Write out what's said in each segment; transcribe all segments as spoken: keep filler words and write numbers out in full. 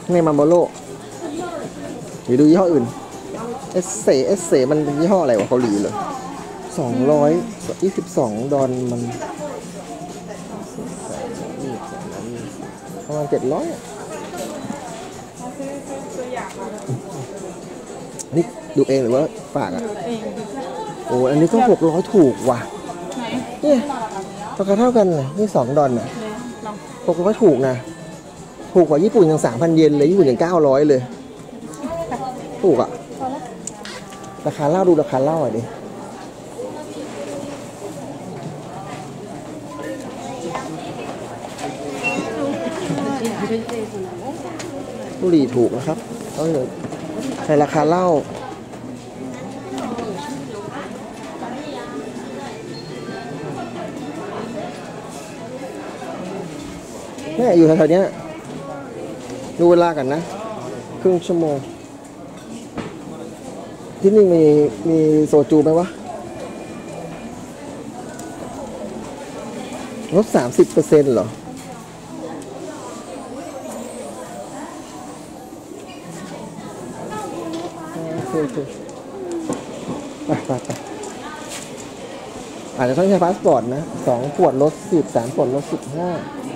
ในมาโมโร่หรือดูยี่ห้ออื่นเอสเซเอสเซมันเป็นยี่ห้ออะไรวะเกาหลีเลยสองร้อยยี่สิบสองดอลมันประมาณเจ็ดร้อยนี่ดูเองหรือว่าฝากอ่ะโอ้อันนี้ก็หกร้อยถูกว่ะเนี่ยราคาเท่ากันเลยนี่สองดอลน่ะหกร้อยถูกนะถูกกว่าญี่ปุ่นยังสามพันเยนเลยญี่ปุ่นยังเก้าร้อยเลยถูกอ่ะราคาเหล้าดูราคาเหล้าอ่ะดิบุหรี่ถูกนะครับต้องในราคาเหล้าเนี่ยอยู่แถวๆนี้ดูเวลากันนะครึ่งชั่วโมงที่นี่มีมีโซจูไหมวะลดสามสิบเปอร์เซ็นต์เหรอไปไปไปอาจจะต้องใช้พาสปอร์ตนะสองขวดลดสิบสามขวดลดสิบห้า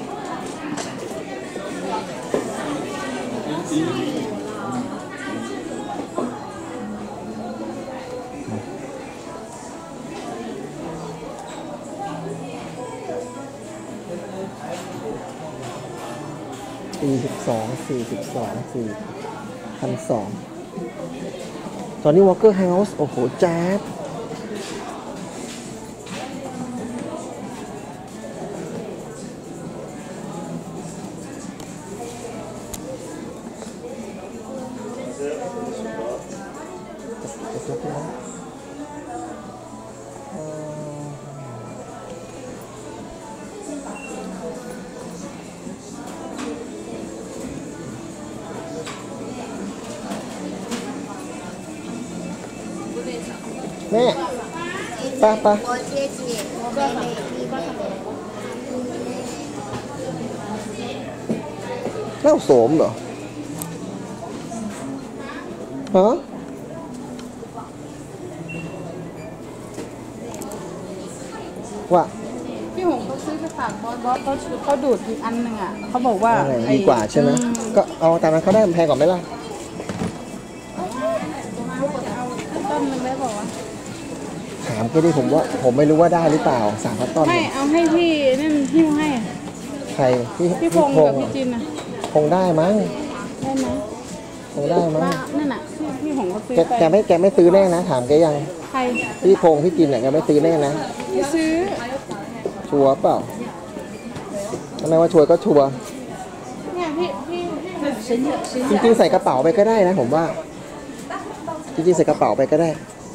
สี่สิบสองสี่สิบสองสี่พันสองตอนนี้ Walker House โอ้โหแจ๊บแม่ป้าป้าเหล้าโสมเหรอฮะว่าพี่หงเขาซื้อไปฝากบอสบอสเขาเขาดูดอีกอันหนึ่งอ่ะเขาบอกว่าดีกว่าใช่ไหมก็เอาตามนั้นเขาได้แพงกว่าไหมล่ะต้นนึงได้บอกว่าถามก็ได้ผมว่าผมไม่รู้ว่าได้หรือเปล่าสามพันต้นไม่เอาให้พี่นั่นพี่ให้ใครพี่พี่พงกับพี่จินนะคงได้มั้งได้ไหมคงได้มั้งนั่นน่ะพี่หงเขาซื้อไปแกไม่แกไม่ซื้อแน่นะถามแกยังใครพี่พงพี่จินเนี่ยแกไม่ซื้อแน่นะไม่ซื้อชัวร์เปล่าทำไมว่าชัวร์ก็ชัวร์เนี่ยพี่พี่จริงๆใส่กระเป๋าไปก็ได้นะผมว่าจริงๆใส่กระเป๋าไปก็ได้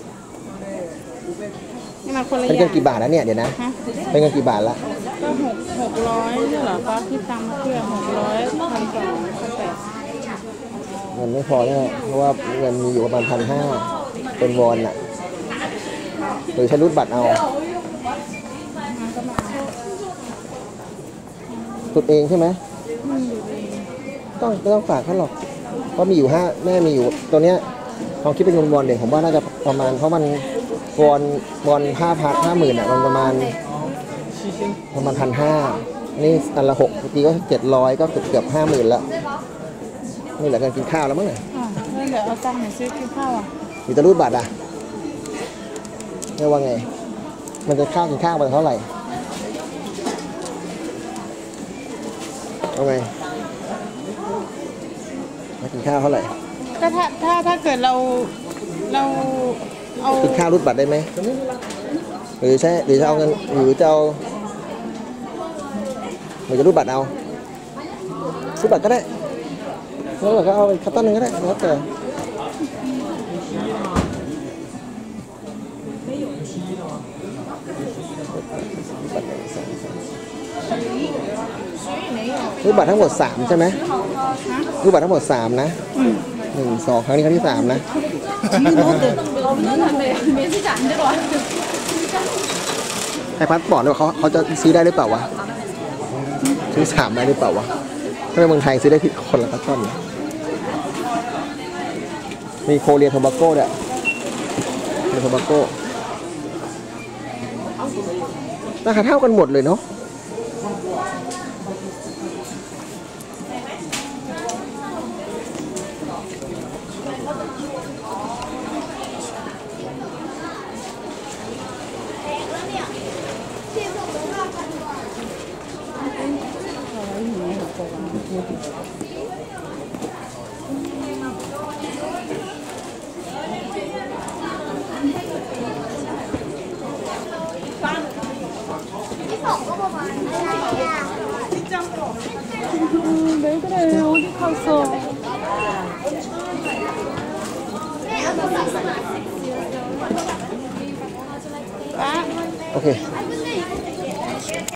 เป็นเงินกี่บาทแล้วเนี่ยเดี๋ยวนะเป็นเงินกี่บาทละก็หกหกร้อยใช่เหรอคะที่ตังค์เพื่อหกร้อยพันสองพันแปดเงินไม่พอแน่เพราะว่าเงินมีอยู่ประมาณพันห้าเป็นวอนน่ะหรือใช้รูดบัตรเอาตุดเองใช่ไหมต้องไม่ต้องฝากเขาหรอกเพราะมีอยู่ห้าแม่มีอยู่ตัวเนี้ยลองคิดเป็นเงินวอนเด็กผมว่าน่าจะประมาณเพราะมันวอนวอนห้าพันห้าหมื่นอ่ะมันประมาณประมาณพันห้านี่อันละหกทีก็เจ็ดร้อยก็เกือบเกือบห้าหมื่นแล้วนี่แหละการกินข้าวแล้วมั้งเนี่ยเดี๋ยวเอาตังค์ไหนซื้อกินข้าวอ่ะมีตะรูดบัตรอ่ะเรียกว่าไงมันจะค่ากินข้าวมันเท่าไหร่เอาไงมากินข้าวเท่าไหร่ก็ถ้าถ้าถ้าเกิดเราเราเอากินข้าวรูดบัตรได้ไหมหรือใช่หรือจะเอาเงินหรือจะเอาหรือจะรูดบัตรเอารูดบัตรก็ได้แล้วก็เอาเป็นคัตเตอร์นึงก็ได้แล้วแต่รูดบัตรทั้งหมดสามใช่ไหมรูดบัตรทั้งหมดสามนะหนึ่งสองครั้งนี้ครั้งที่สามนะไอพาสปอร์ตเนี่ยเขาเขาจะซื้อได้หรือเปล่าวะซื้อสามได้หรือเปล่าวะถ้าในเมืองไทยซื้อได้ผิดคนละพัสปอร์ตมีโคเรียโทบาโก้ด้วยโคเรียโทบาโก้ราคาเท่ากันหมดเลยเนาะ 왜 그래? 어디 갔어? 아, โอเค